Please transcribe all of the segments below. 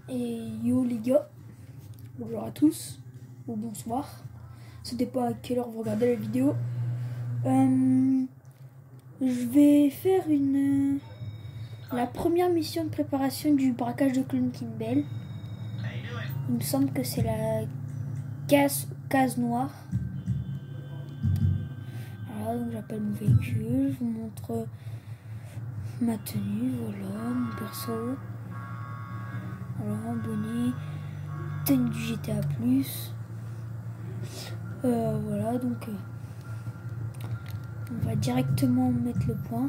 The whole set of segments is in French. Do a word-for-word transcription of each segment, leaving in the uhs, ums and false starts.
Et yo les gars, bonjour à tous, ou bonsoir, ça dépend à quelle heure vous regardez la vidéo. Euh, je vais faire une la première mission de préparation du braquage de Clone Kimball. Il me semble que c'est la case, case noire. Voilà, donc j'appelle mon véhicule, je vous montre ma tenue, voilà, mon perso. Voilà, bonnet, tenue du G T A plus. Euh, voilà, donc euh, on va directement mettre le point.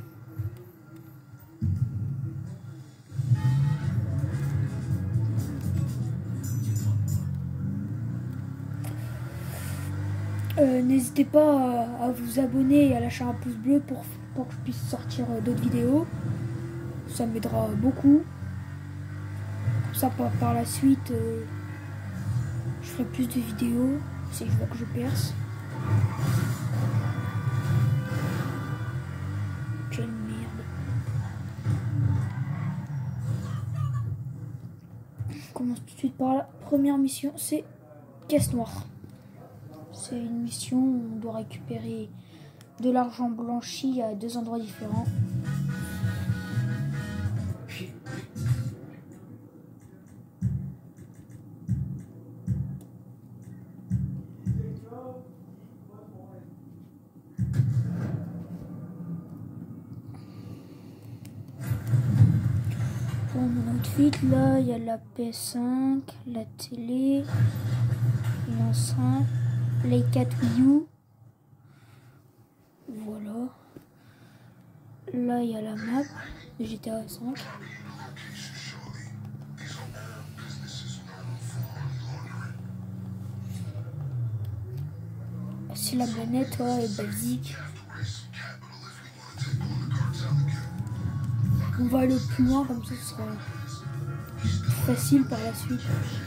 Euh, N'hésitez pas à, à vous abonner et à lâcher un pouce bleu pour, pour que je puisse sortir d'autres vidéos. Ça m'aidera beaucoup. Comme ça, par, par la suite, euh, je ferai plus de vidéos si je vois que je perce. Quelle merde. Je commence tout de suite par la première mission, c'est caisse noire. C'est une mission où on doit récupérer de l'argent blanchi à deux endroits différents. Pour mon outfit, là, il y a la P S cinq, la télé, l'enceinte, l'i quatre Wii U. Voilà. Là, il y a la map de G T A cinq. Si la manette ouais, est basique. On va aller plus loin, comme ça ce sera facile par la suite.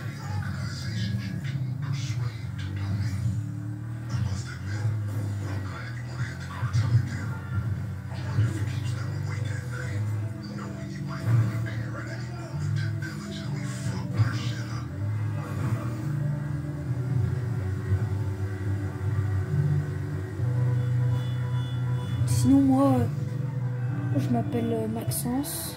Sinon moi, je m'appelle Maxence.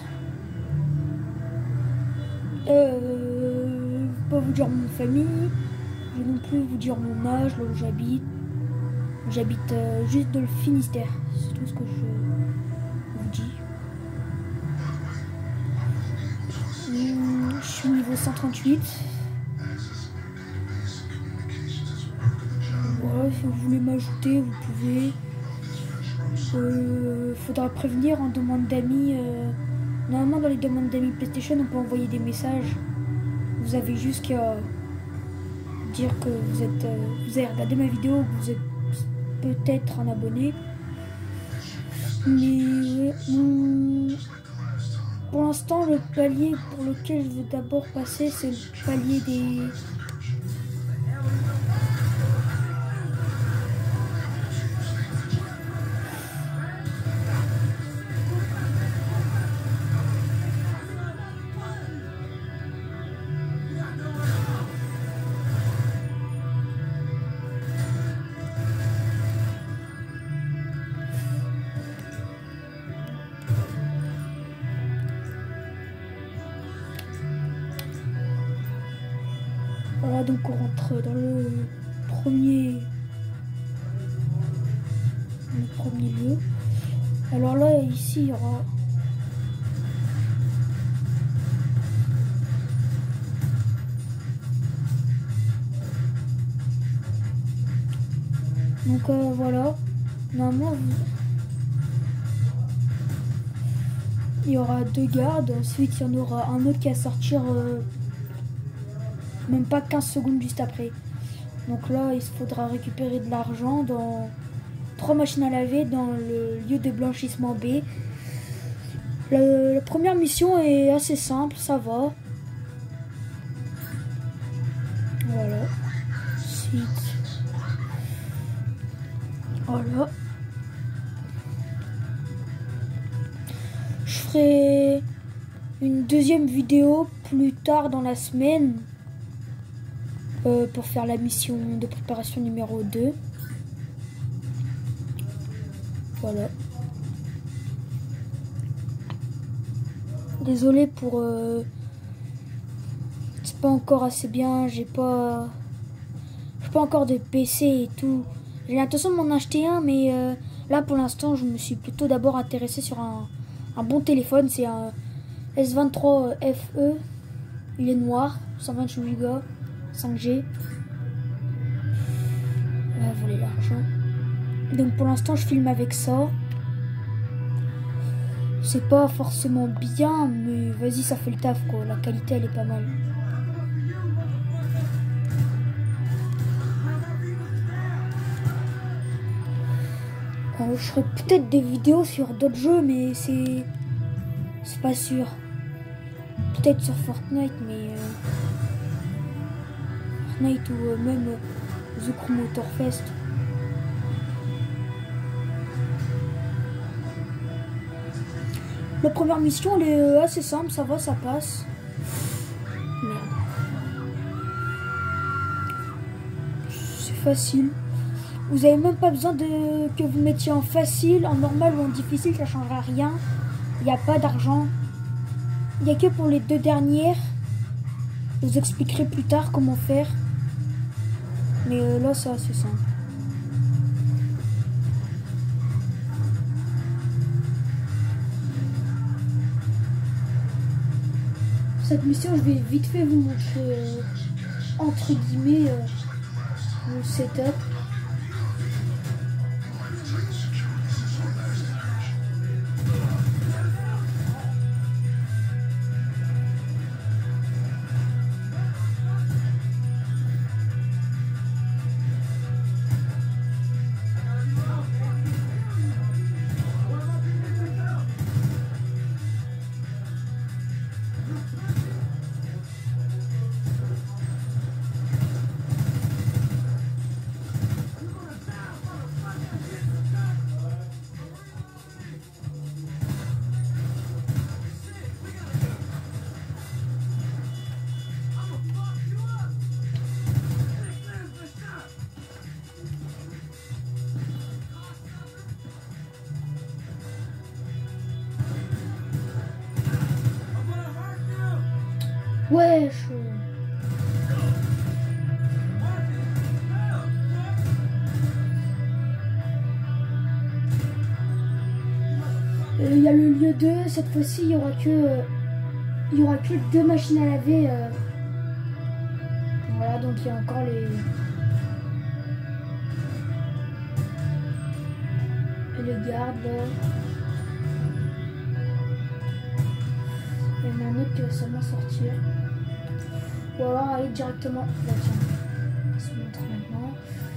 Euh, je vais pas vous dire mon famille. Je vais non plus vous dire mon âge, là où j'habite. J'habite euh, juste dans le Finistère. C'est tout ce que je vous dis. Hum, je suis niveau cent trente-huit. Voilà, si vous voulez m'ajouter, vous pouvez. Euh, faudra prévenir en demande d'amis. Euh, normalement, dans les demandes d'amis PlayStation, on peut envoyer des messages. Vous avez juste qu'à dire que vous êtes, euh, vous avez regardé ma vidéo, que vous êtes peut-être un abonné. Mais hum, pour l'instant, le palier pour lequel je veux d'abord passer, c'est le palier des Voilà, donc on rentre dans le premier, le premier lieu. Alors là, ici, il y aura donc euh, voilà, normalement il y aura deux gardes, ensuite il y en aura un autre qui va sortir euh, même pas quinze secondes juste après. Donc là, il faudra récupérer de l'argent dans trois machines à laver dans le lieu de blanchissement B. La, la première mission est assez simple, ça va. Voilà. Ensuite, voilà. Je ferai une deuxième vidéo plus tard dans la semaine euh, pour faire la mission de préparation numéro deux. Voilà. Désolé pour... Euh, c'est pas encore assez bien, j'ai pas... J'ai pas encore de P C et tout. J'ai l'intention de m'en acheter un, mais euh, là pour l'instant je me suis plutôt d'abord intéressé sur un, un bon téléphone. C'est un S vingt-trois F E. Il est noir, cent vingt-huit giga, cinq G. On va voler l'argent. Donc pour l'instant je filme avec ça. C'est pas forcément bien, mais vas-y, ça fait le taf quoi. La qualité elle est pas mal. Euh, je ferai peut-être des vidéos sur d'autres jeux, mais c'est c'est pas sûr. Peut-être sur Fortnite, mais euh... Fortnite ou euh, même euh, The Crew Motorfest. La première mission elle est assez simple, ça va, ça passe. Merde. C'est facile. Vous avez même pas besoin de que vous mettiez en facile, en normal ou en difficile, ça changera rien. Il n'y a pas d'argent. Il n'y a que pour les deux dernières. Je vous expliquerai plus tard comment faire. Mais euh, là c'est assez simple. Cette mission, je vais vite fait vous montrer euh, entre guillemets euh, mon setup. Wesh. Il y a le lieu deux, cette fois-ci il y aura que euh, il y aura que deux machines à laver. Euh. Voilà, donc il y a encore les les gardes là. Il y en a un autre qui va seulement sortir. Ou alors aller directement. Là, tiens. On va se montrer maintenant.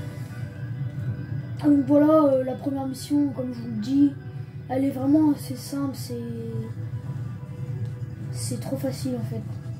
Donc voilà, euh, la première mission, comme je vous le dis, elle est vraiment assez simple. C'est. C'est trop facile en fait.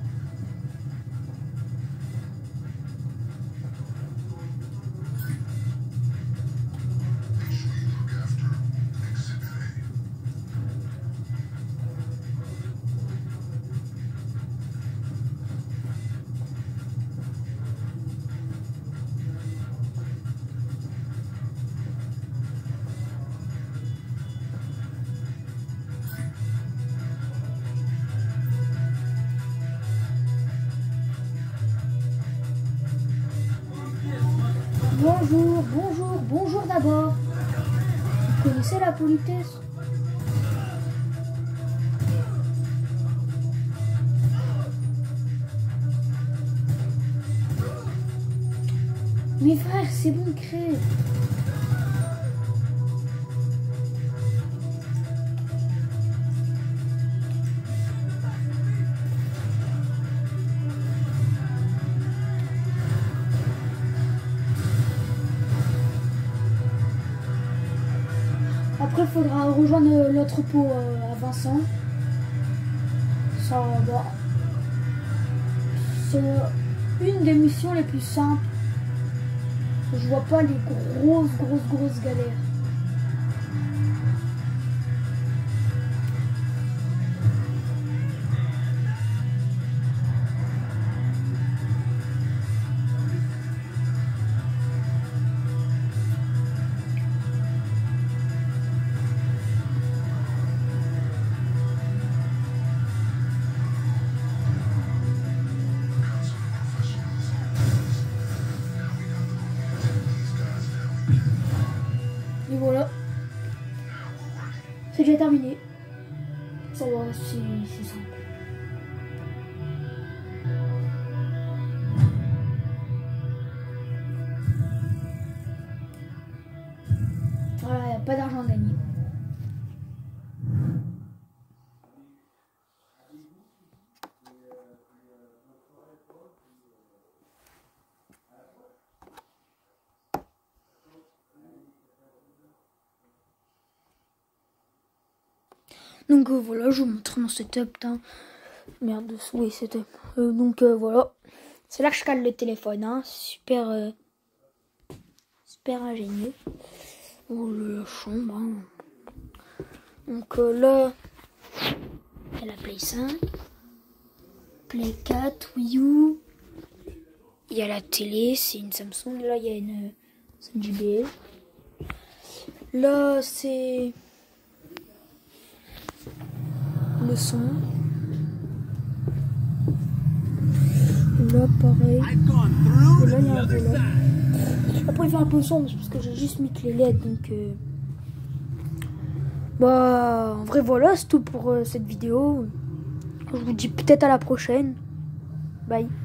Bonjour, bonjour, bonjour d'abord. Vous connaissez la politesse? Mes frères, c'est bon, crée. Après, il faudra rejoindre l'entrepôt euh, à Vincent. Ça, bah, c'est une des missions les plus simples. Je vois pas les grosses, grosses, grosses galères. voilà. C'est déjà terminé. Ça va, c'est simple. Voilà, il n'y a pas d'argent gagné. Donc euh, voilà, je vous montre mon setup. Hein. Merde, oui, setup. Euh, donc euh, voilà. C'est là que je cale le téléphone. Hein. Super, euh, super ingénieux. Oh, la chambre. Hein. Donc euh, là, il y a la Play cinq, Play quatre, Wii U. Il y a la télé, c'est une Samsung. Là, il y a une, une J B L. Là, c'est le son. Là, pareil. Et là, il y a un volant. Après, il fait un peu sombre parce que j'ai juste mis que les L E D. Donc, euh... bah, en vrai, voilà, c'est tout pour euh, cette vidéo. Je vous dis peut-être à la prochaine. Bye.